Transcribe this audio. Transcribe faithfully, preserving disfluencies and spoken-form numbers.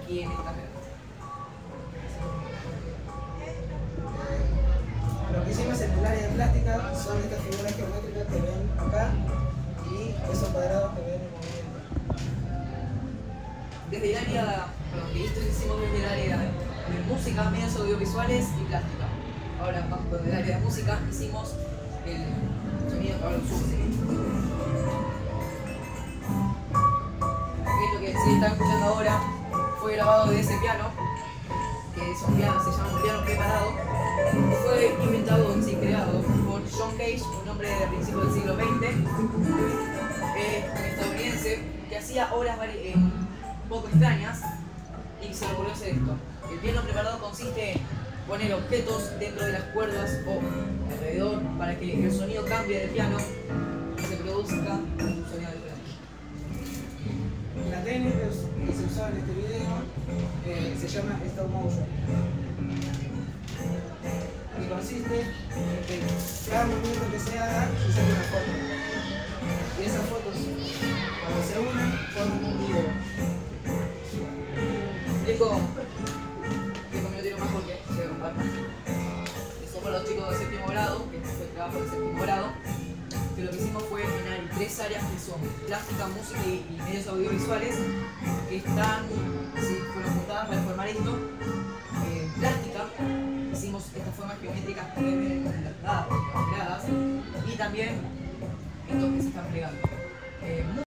aquí en esta carrera. Lo que hicimos en el área de plástica son estas figuras geométricas que ven acá y esos cuadrados que ven en movimiento. Desde el área, perdón, que esto hicimos desde el área de música, medios audiovisuales y plástica. Ahora vamos con el área de música, hicimos el sonido para los subs. Esto que sí están escuchando ahora fue grabado de ese piano, que es un piano, se llama un piano preparado. Fue inventado, en sí, creado por John Cage, un hombre de principios del siglo veinte, eh, un estadounidense que hacía obras eh, un poco extrañas y se le ocurrió hacer esto. El piano preparado consiste en poner objetos dentro de las cuerdas o alrededor para que el sonido cambie del piano y se produzca un sonido diferente. La técnica que se usaba en este video eh, se llama stop motion. Y consiste en que cada movimiento que se haga se saque una foto. Y esas fotos, cuando se unen, forman un video. Explico, explico un minutito más porque se va a romper. Eso para los chicos de séptimo grado, que fue el trabajo de séptimo grado, que lo que hicimos fue llenar tres áreas que son plástica, música y, y medios audiovisuales, que están, sí, fueron juntadas para formar esto. Eh, plástica, hicimos estas formas geométricas que ven las gradas, y también estos que se están plegando. Eh,